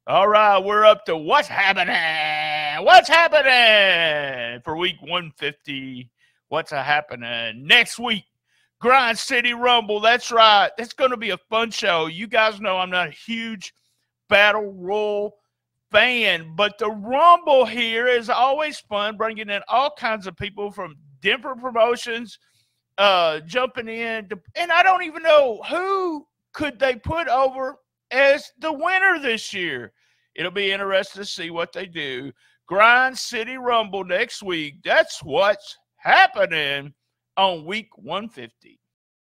All right, we're up to what's happening. What's happening for week 150? What's happening next week? Grind City Rumble. That's right. That's going to be a fun show. You guys know I'm not a huge Battle Royal fan, but the Rumble here is always fun, bringing in all kinds of people from different promotions, jumping in. And I don't even know who could they put over as the winner this year. It'll be interesting to see what they do. Grind City Rumble next week. That's what's happening on week 150.